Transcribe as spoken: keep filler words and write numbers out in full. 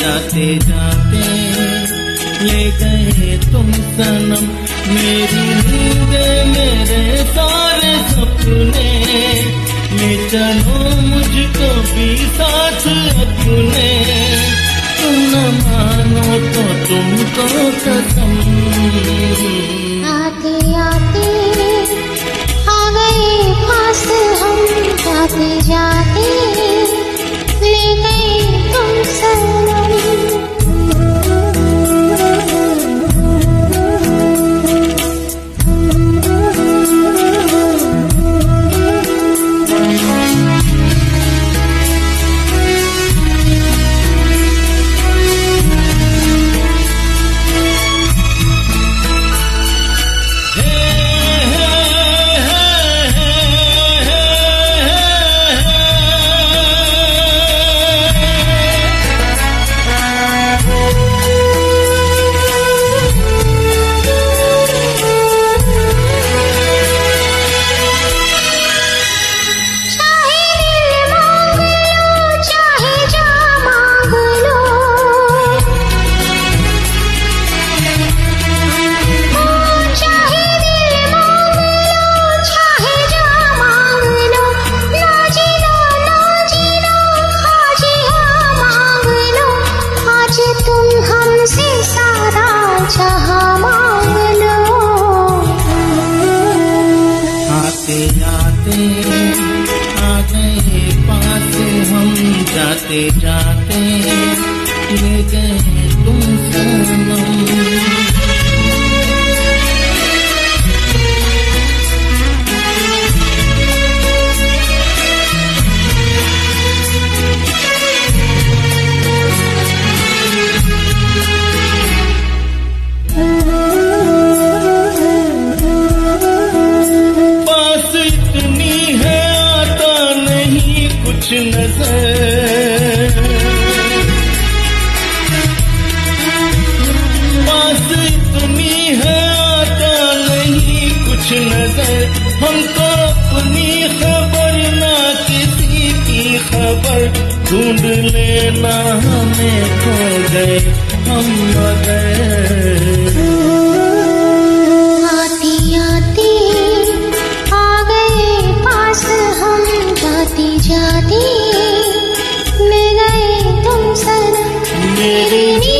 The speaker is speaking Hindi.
जाते जाते ले गए तुम सनम। मेरी नींदे मेरे सारे सपने ले चलो मुझको भी साथ अपने। तुम न मानो तो तुमको कसम। आते आते आ गए पास हम, जाते जाते ले गए तुम सनम। जाते जाते ले गए तुम सनम। पास इतनी है आता नहीं कुछ नजर, नजर हमको अपनी खबर ना किसी की खबर। ढूंढ लेना हमें खो गए हम मगर। आते आते आ गए पास हम, जाते जाते ले गए तुम सनम। मेरी